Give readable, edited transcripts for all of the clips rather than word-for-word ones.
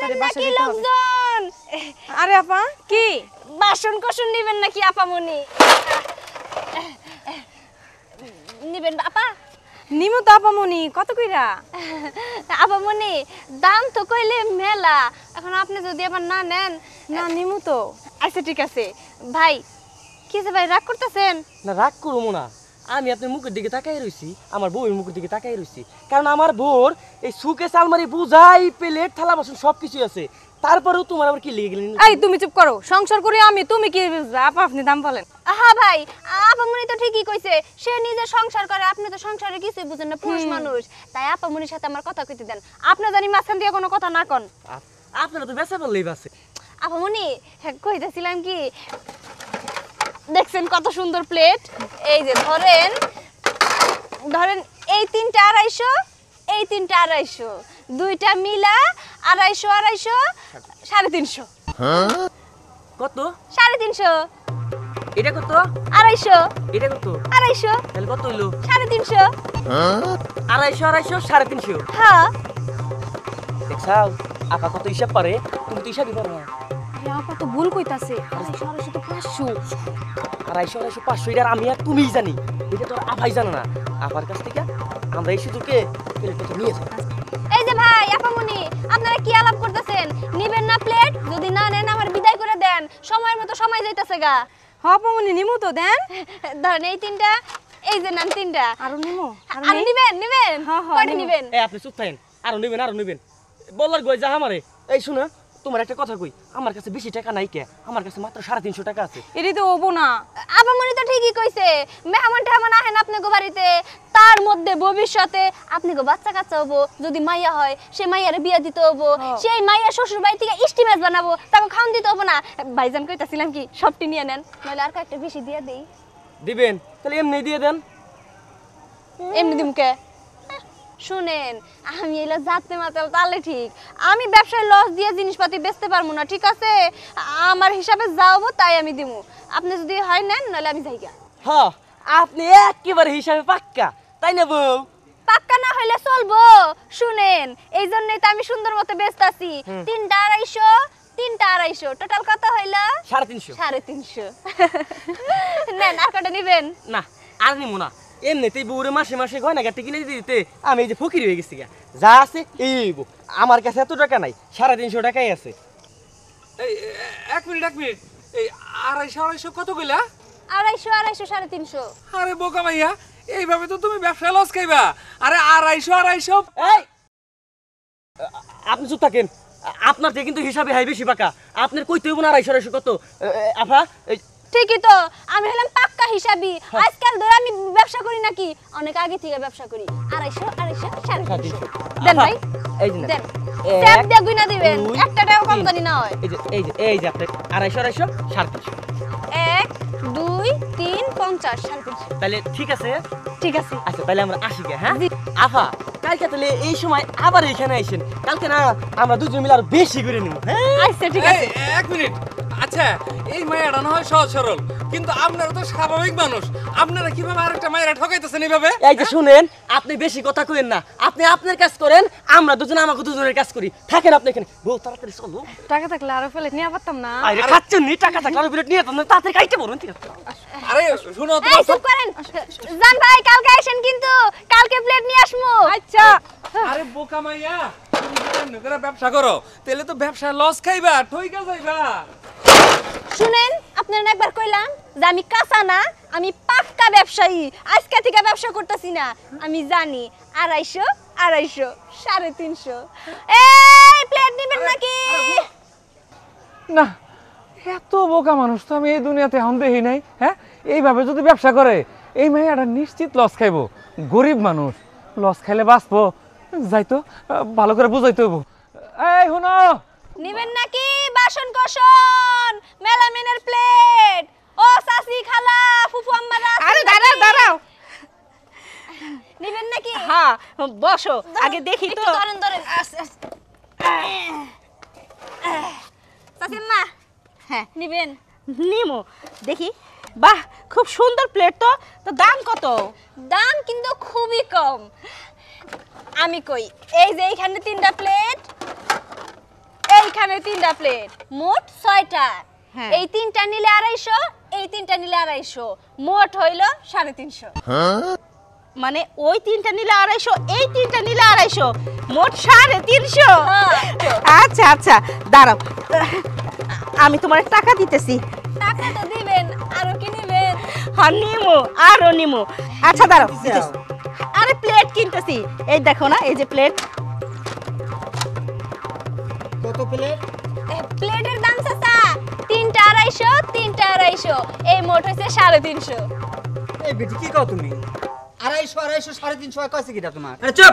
নাকি লোকজন? আরে আপা কি বাসন কোসন নিবেন নাকি আপামনি? নিবেন আপা? নিমু তো আপামনি, কত কইরা? আপামনি দাম তো কইলে মেলা, এখন আপনি যদি আবার না নেন। না নিমু তো। আচ্ছা ঠিক আছে ভাই। কি যে ভাই রাগ করতেছেন? না রাগ করবো না, আমি আপনার মুখের দিকে তাকাই রইছি, আমার বউয়ের মুখের দিকে তাকাই রইছি, কারণ আমার বউর এই সুকেস আলমারি বুঝাই প্লেট থালা বাসন সবকিছু আছে, তারপরেও তোমার আবার কি লেগে গেলেন? এই তুমি চুপ করো, সংসার করি আমি, তুমি কি বুঝবা? আপা আপনি দাম বলেন। হ্যাঁ ভাই, আপামনি তো ঠিকই কইছে, সে নিজে সংসার করে, আপনি তো সংসারে কিছুই বুঝেন না, পুরুষ মানুষ। তাই আপামনির সাথে আমার কথা কইতে দেন, আপনি জানি মাঝখান দিয়ে কোনো কথা না কন। আপনারা তো বেচা বললেই বাসে। আপামনি কইতেছিলাম কি, দেখছেন কত সুন্দর প্লেট, এই যে ধরেন ধরেন এই তিনটা 250, এই তিনটা 250, দুইটা মিলা 250 250 350। কত? 350। এটা কত? 250। এটা কত? 250। তাহলে কত হইলো? 350। 250 250 350। হ্যাঁ দেখছাও আপা কত হিসাব পারে, তুমি তো হিসাবই পারো না। আরে আপা তো ভুল কইতাছে, 250 তো 500। 250 250 500 এটা আমি আর তুমিই জানি, এটা তো আপাই জানো না। আপার কাছ থেকে আমরা এই সুযোগে প্লেটটা নিয়ে যাই। এই যে ভাই আপামনি, আপনারা কি আলাপ করতেছেন? নিবেন না প্লেট? যদি না নেন আমার বিদায় করে দেন, সময়ের মতো সময় যাইতাছে গা। হ্যাঁ আপামনি নিমু তো, দেন। ধরেন এই তিনটা, এই যে নেন তিনটা। আরো নিমু? আর নিবেন নিবেন? হ্যাঁ, হ্যাঁ, কয়টা নিবো। নিবেন? এই আপনি চুপ থাকেন, আরো নেবেন বলার গই যা আমারে। এই শুনো, তোমার একটা কথা কই, আমার কাছে বেশি টাকা নাই কে, আমার কাছে মাত্র 350 টাকা আছে। এটি তো হবো না। আপামনি তো ঠিকই কইছে, মেহমান টেহমান আহেন আপনাকে বাড়িতে, তার মধ্যে ভবিষ্যতে আপনাকে বাচ্চা কাচ্চা হবো, যদি মাইয়া হয় সে মাইয়ারে বিয়া দিতে হবো, সেই মাইয়া শ্বশুর বাড়ি থেকে ইস্টিমেজ বানাবো, তাকে খাওয়ান দিতে হবো না। ভাইজান কইতাছিলাম কি সবটি নিয়ে নেন, নইলে আর কয়েকটা বেশি দিয়ে দেই। দিবেন? তাহলে এমনি দিয়ে দেন। এমনি দিমকে? শুনেন, আমি এলা যাতে মাতাল তাহলে ঠিক, আমি ব্যবসায় লস দিয়ে জিনিসপাতি বেচতে পারবো না, ঠিক আছে? আমার হিসাবে যাবো তাই আমি দিমু, আপনি যদি হয় নেন, নাহলে আমি যাইগা। হ্যাঁ আপনি একেবারে হিসাবে পাক্কা, তাই না বউ? পাক্কা না হইলে চলবো? শুনেন, এই জন্যই তো আমি সুন্দর মতো বেচতাছি। তিনটা 250, তিনটা 250, টোটাল কত হইলো? 350। 350। নেন, আর কটা নিবেন? না আর নিমু না, এমনিতেই বউরে মাসে মাসে গয়না গাটি কিনে দিতে আমি এই যে ফকির হয়ে গেছি গা, যা আছে এই বউ, আমার কাছে এত টাকা নাই, 350 টাকাই আছে। এই এক মিনিট, এই 250 250 কত কইলা? 250 250 350। আরে বোকা মাইয়া, এইভাবে তো তুমি ব্যবসা লস খাইবা। আরে 250 250। এই আপনি চুপ থাকেন, আপনার থেকে কিন্তু হিসাবে হাই বেশি পাকা, আপনার কইতে হইব না 250 250 কত। আফা ঠিকই তো, আমি হলাম পাক্কা হিসাবি, আজকাল ধরে আমি ব্যবসা করি নাকি, অনেক আগে থেকে ব্যবসা করি। 250 250 350। দেন ভাই, এই যে দেন, ট্যাপ দিয়ে গুনা দিবেন, একটা টাকাও কম জানি না হয়। এই যে আপনি 250 250 350। 1 2 3 50 350। তাহলে ঠিক আছে? ঠিক আছে। আচ্ছা তাহলে আমরা আসি গে। হ্যাঁ আফা, কালকে তাহলে এই সময় আবার এখানে আইসেন, কালকে না আমরা দুজন মিলে আরো বেশি করে নিব। হ্যাঁ আচ্ছা ঠিক আছে। এক মিনিট, আচ্ছা এই মাইয়াটা না হয় সহজ সরল, কিন্তু আপনারা তো স্বাভাবিক মানুষ, আপনারা কিভাবে আরেকটা মাইয়ারা ঠকাইতেছেন এইভাবে? এই যে শুনেন, আপনি বেশি কথা কইেন না, আপনি আপনার কাজ করেন, আমরা দুজন আমাকে দুজনের কাজ করি, থাকেন আপনি এখানে। বউ তাড়াতাড়ি চলো। টাকা থাকলে আরো ফেলে নিয়ে পারতাম না। আরে খাচ্ছেন নি, টাকা থাকলে আরো বিরাট নিয়ে যেতাম না, তাড়াতাড়ি খাইতে বলুন। ঠিক আছে আরে শুনো তো, এই চুপ করেন, জান ভাই কালকে আসেন কিন্তু, কালকে প্লেট নিয়ে আসমু। আচ্ছা। আরে বোকা মাইয়া, তুমি যদি এমনি করে ব্যবসা করো তাহলে তো ব্যবসা লস খাইবা, ঠইকা যাইবা। শুনেন, আপনারা একবার কইলাম যে আমি কাঁচা না, আমি পাক্কা ব্যবসায়ী, আজকে থেকে ব্যবসা করতেছি না, আমি জানি। 250 250 350। এই প্লেট নিবেন নাকি? না, এত বোকা মানুষ তো আমি এই দুনিয়াতে এখন দেখি নাই। হ্যাঁ, এইভাবে যদি ব্যবসা করে এই মেয়েটা নিশ্চিত লস খাইবো, গরিব মানুষ, লস খাইলে বাঁচবো। যাইতো ভালো করে বুঝাইতে হইব। এই শুনো, নিবেন নাকি বাসন কোসন, মেলামেনের প্লেট? ও সাসি খালা ফুফু আম্মারা, আরে দাঁড়াও দাঁড়াও। নিবেন নাকি? হ্যাঁ বসো, আগে দেখি তো। একটু ধরেন ধরেন। সাসি আম্মা, হ্যাঁ নিবেন? নিমো, দেখি। বাহ, খুব সুন্দর প্লেট তো। তো দাম কত? দাম কিন্তু খুবই কম। আমি কই, এই যে এইখানে 3টা প্লেট, এইখানে 3টা প্লেট মোট 6টা। হ্যাঁ। এই 3টা নিলে 250, এই 3টা নিলে 250, মোট হইল 350। মানে ওই 3টা নিলে 250, এই 3টা নিলে 250, মোট 350। আচ্ছা আচ্ছা দাঁড়াও, আমি তোমার টাকা দিতেছি। টাকা তো দিবেন, আরো কি নিবেন? হ্যাঁ নিমু, আরো নিমু। আচ্ছা দাঁড়াও, আরে প্লেট কিনতেছি, এই দেখো না, এই যে প্লেট। কত প্লেট? প্লেটের দাম চাচা 3টা 250, 3টা 250, এই মোট হইছে 350। এই বেটি কি কও তুমি? 250 250 350 কইছে কিটা তোমার? আরে চুপ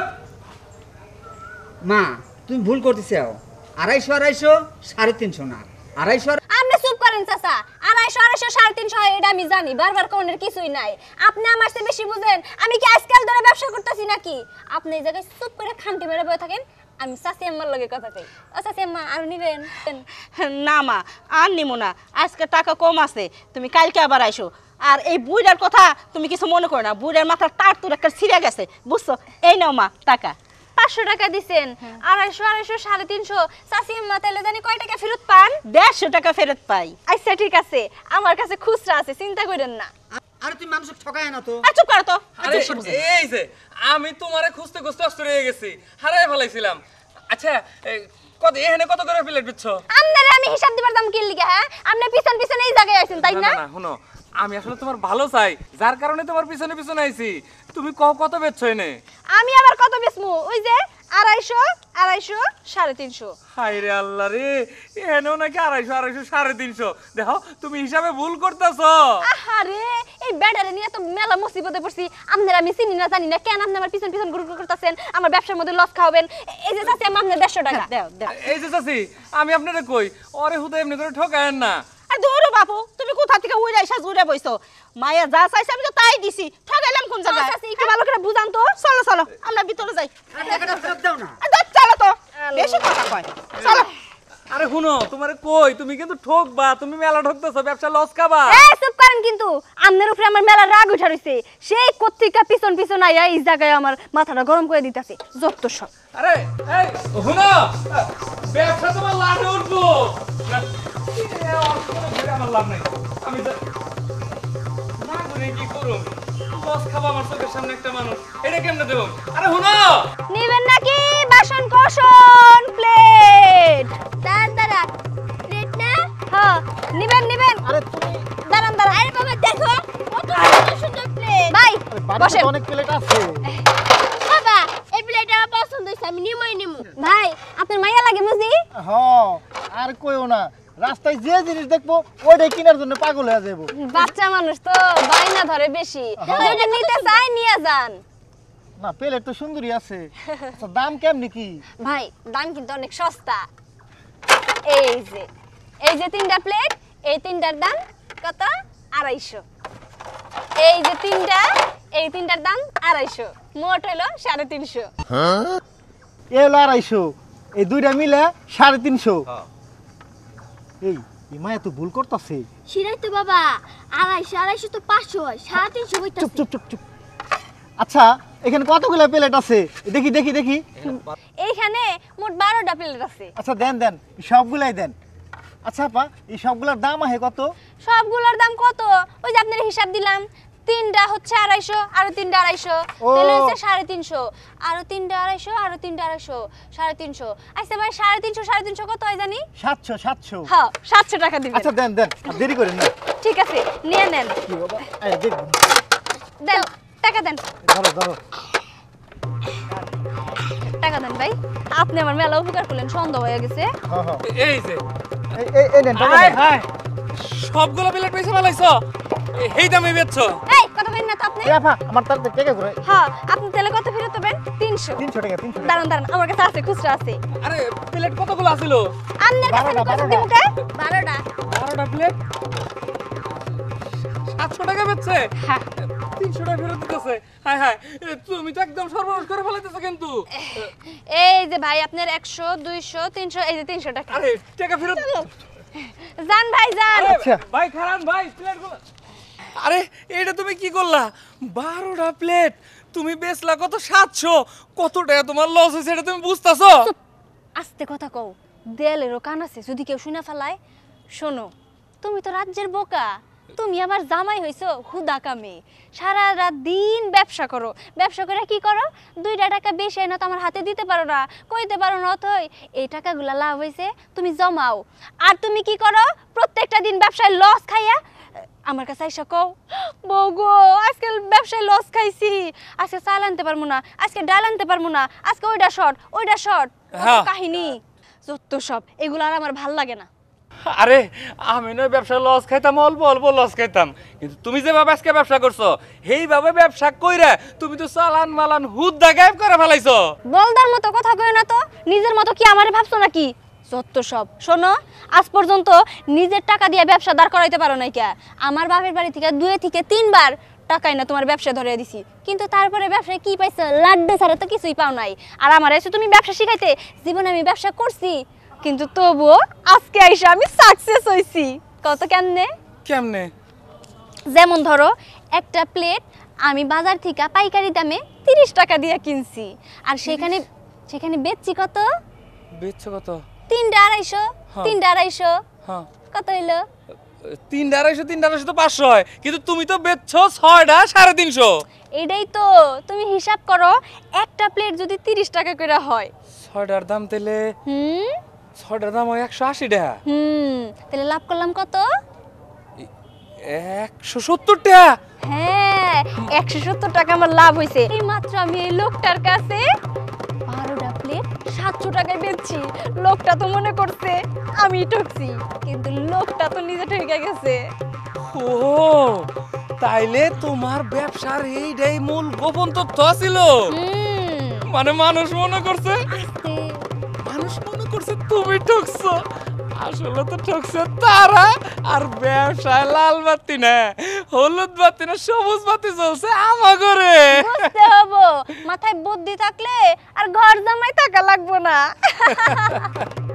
মা, তুমি ভুল করতেছো। 250 250 350 না, 250। আপনি চুপ করেন চাচা, 250 250 350 হয় এটা আমি জানি, বারবার কোনের কিছুই নাই। আপনি আমার চেয়ে বেশি বুঝেন, আমি কি আজকাল ধরে ব্যবসা করতেছি নাকি? আপনি এই জায়গায় চুপ করে খান্তি মেরে বসে থাকেন, আমি চাচি আম্মার লগে কথা কই। ও চাচি আম্মা আর নিবেন? না মা, আর নিমু না, আজকে টাকা কম আছে, তুমি কালকে আবার আইসো। আর এই বুইড়ার কথা তুমি কিছু মনে করো না, বুইড়ার মাথার তার তুর একটা ছিঁড়ে গেছে, বুঝছো? এই নাও মা টাকা। 500 টাকা দিছেন, 250 250 350, চাচি আম্মা তাহলে জানি কয় টাকা ফেরত পান? 150 টাকা ফেরত পাই। আচ্ছা ঠিক আছে, আমার কাছে খুচরা আছে, চিন্তা করেন না। আরে তুমি মানুষকে ঠকায় না তো। চুপ করো তো। আরে এই যে আমি তোমারে খুঁজতে খুঁজতে অস্থির হয়ে গেছি, হারাই ফেলাইছিলাম। আচ্ছা কত এখানে কত করে প্লেট দিচ্ছ? আপনারে আমি হিসাব দিবার দাম কি লিগা? হ্যাঁ, আপনি পিছন পিছন এই জায়গায় আইছেন তাই না? না শুনো, আমি আসলে তোমার ভালো চাই, যার কারণে তোমার পিছনে পিছনে আইছি। তুমি কত বেচছো এনে? আমি আবার কত বেচমু? ওই যে 250 250 350। হায় রে আল্লাহ রে, এনেও নাকি 250 250 350। দেখো তুমি হিসাবে ভুল করতেছো। আহারে, এই ব্যাটারে নিয়ে তো মেলা মুসিবতে পড়ছি। আপনারা আমি চিনি না জানি না, কেন আপনি আমার পিছন পিছন ঘুরঘুর করতেছেন, আমার ব্যবসার মধ্যে লস খাওয়াবেন? এই যে চাচি আমি আপনার 150 টাকা দাও দাও। এই যে চাচি, আমি আপনারে কই ওরে হুদা এমনি করে ঠকায়েন না। আর দৌড়ো বাপু, তুমি কোথা থেকে উড়ে আইসা জুড়ে বইছো? মায়া যা চাইছে আমি তো তাই দিছি, ঠকাইলাম কোন জায়গায়? চাচি একটু ভালো করে বুঝান তো। চলো চলো আমরা ভিতরে যাই। আরে টাকাটা ফেরত দাও না। চলো তো, বেশি কথা কয়, চলো। আরে শুনো, তোমারে কই তুমি কিন্তু ঠকবা, তুমি মেলা ঠকতেছো, ব্যবসা লস খাবা। এই চুপ করেন কিন্তু, আপনার উপরে আমার মেলা রাগ উঠা রইছে। সেই কত্রিকা পিছন পিছন আইয়া এই জায়গায় আমার মাথাটা গরম করে দিতেছে, যত সব। আরে এই শুনো, ব্যবসা তোমার লাটে উঠবো না, আমার লাভ নাই। আমি না করে কি করুম? লস খাবা আমার চোখের সামনে একটা মানুষ, এটা কেমনে দেবো? আরে শুনো, নিবেন নাকি বাসন কোসন প্লেট? দাঁড়া প্লেট না? হ্যাঁ নিবেন নিবেন। আরে তুমি দাঁড়ান দাঁড়ান। আরে বাবা দেখো কত সুন্দর সুন্দর প্লেট। ভাই বসেন। অনেক প্লেট আছে। বাবা এই প্লেট আমার পছন্দ হইছে, আমি নিমু। ভাই আপনার মাইয়া লাগে বুঝি? হ্যাঁ, আর কইও না, রাস্তায় যে জিনিস দেখবো ওইটাই কেনার জন্য পাগল হয়ে যাবো। বাচ্চা মানুষ তো বাইনা ধরে বেশি, যেটা নিতে চাই নিয়ে যান। না প্লেট তো সুন্দরই আছে। আচ্ছা দাম কেমনি কি? ভাই দাম কিন্তু অনেক সস্তা। এই যে 3টা প্লেট, এই 3টার দাম কত? 250। এই যে 3টা, এই 3টার দাম 250, মোট হলো 350। এ হলো 250, এই দুইটা মিলে 350। এই মায়া তো ভুল করতেছে। সিরাই তো বাবা 250 250 তো 500 হয়, 350 হইতাছে। চুপ চুপ চুপ চুপ। আচ্ছা এখানে কতগুলো প্লেট আছে? দেখি দেখি দেখি। এইখানে মোট 12টা প্লেট আছে। আচ্ছা দেন দেন, সবগুলাই দেন। আচ্ছা আপা, এই সবগুলোর দাম আহে কত? সবগুলোর দাম কত? ওই যে আপনার হিসাব দিলাম, 3টা হচ্ছে 250, আর 3টা 250, তাহলে হচ্ছে 350, আর 3টা 250, আর 3টা 250, 350। আচ্ছা ভাই 350 350 কত হয় জানি? 700 700। হ্যাঁ 700 টাকা দিবেন। আচ্ছা দেন দেন, আর দেরি করেন না। ঠিক আছে নিয়ে নেন। কি বাবা, এই দেখুন। দেন টাকা দেন। ধরো ধরো। টাকা দেন ভাই, আপনি আমার মেলা উপকার করলেন, সন্দেহ হয়ে গেছে। হ্যাঁ হ্যাঁ, এই যে এই নেন টাকা হায় দেন। হায়, সবগুলো প্লেট পয়সা ফেলাইছো, এই দামে বেচছো? এই কথা বলেন না তো আপনি। এই আপা, আমার তার টাকা করে। হ্যাঁ আপনি তাহলে কত ফেরত দেবেন? 300। 300 টাকা 300 টাকা। দাঁড়ান দাঁড়ান, আমার কাছে আছে, খুচরা আছে। আরে প্লেট কতগুলো আছিল? আপনার কাছে আমি কত দিব? 12টা। 12টা প্লেট 700 টাকা বেচছে, হ্যাঁ 300 টাকা ফেরত দিতেছে। হায় হায়, তুমি তো একদম সর্বনাশ করে ফেলাইতেছো কিন্তু। এই যে ভাই আপনার 100 200 300, এই যে 300 টাকা। আরে টাকা ফেরত যান ভাই যান। আচ্ছা ভাই খারান ভাই, প্লেটগুলো। আরে এটা তুমি কি করলা? 12টা প্লেট তুমি বেচলা কত? 700। কত টাকা তোমার লস হইছে এটা তুমি বুঝতাছো? আস্তে কথা কও, দেয়ালেরও কান আছে, যদি কেউ শুনে ফেলায়। শোনো, তুমি তো রাজ্যের বোকা, তুমি আমার জামাই হইছো হুদা কামে, সারা রাত দিন ব্যবসা করো, ব্যবসা করে কি করো, 2টা টাকা বেশি এনে তো আমার হাতে দিতে পারো না, কইতে পারো না অথই এই টাকাগুলো লাভ হয়েছে তুমি জমাও। আর তুমি কি করো, প্রত্যেকটা দিন ব্যবসায় লস খাইয়া আমার কাছে আইসা কও, বউ গো আজকে ব্যবসায় লস খাইছি, আজকে চাল আনতে পারবো না, আজকে ডাল আনতে পারবো না, আজকে ওইটা শর্ট ওইটা শর্ট, কাহিনী যত সব, এগুলো আর আমার ভাল লাগে না। আরে আমি নয় ব্যবসা লস খাইতাম, অল্প অল্প লস খাইতাম, কিন্তু তুমি যেভাবে আজকে ব্যবসা করছো সেইভাবে ব্যবসা কইরা তুমি তো চালান মালান হুদ্দা গায়েব করে ফেলাইছো। বলদার মতো কথা কই না তো, নিজের মতো কি আমারে ভাবছো নাকি? যত সব। শোনো, আজ পর্যন্ত নিজের টাকা দিয়ে ব্যবসা দাঁড় করাইতে পারো নাই কে? আমার বাপের বাড়ি থেকে 2 থেকে 3 বার টাকাই না তোমার ব্যবসা ধরে দিছি, কিন্তু তারপরে ব্যবসায় কি পাইছো? লাড্ডু ছাড়া তো কিছুই পাও নাই। আর আমার এসে তুমি ব্যবসা শিখাইতে, জীবনে আমি ব্যবসা করছি, কিন্তু তবুও আজকে আইসা আমি সাকসেস হইছি। কত কেমনে? কেমনে? যেমন ধরো, একটা প্লেট আমি বাজার থেকে পাইকারি দামে 30 টাকা দিয়ে কিনছি, আর সেখানে বেচছি কত? বেচছো কত? 3টা 250। 3টা 250 হ্যাঁ, কত হইলো? 3টা 250 তো 500 হয়, কিন্তু তুমি তো বেচছো 6টা 350। এটাই তো, তুমি হিসাব করো, একটা প্লেট যদি 30 টাকা করে হয়, 6টার দাম তাহলে 6টার দাম হয় 180 টাকা। তাহলে লাভ করলাম কত? 170 টাকা। হ্যাঁ, 170 টাকা আমার লাভ হইছে। এই মাত্র আমি এই লোকটার কাছে 12টা প্লেট 700 টাকায় বেচছি। লোকটা তো মনে করছে আমি ঠকছি, কিন্তু লোকটা তো নিজে ঠকে গেছে। ও তাইলে তোমার ব্যবসার এইটাই মূল গোপন তথ্য ছিল। মানে মানুষ মনে করছে তুমি ঠকছো, আসলে তো ঠকছে তারা। আর ব্যবসায় লাল বাতি না, হলুদ বাতি না, সবুজ বাতি জ্বলছে আমার ঘরে। বুঝতে হবো, মাথায় বুদ্ধি থাকলে আর ঘর জামাই থাকা লাগবো না।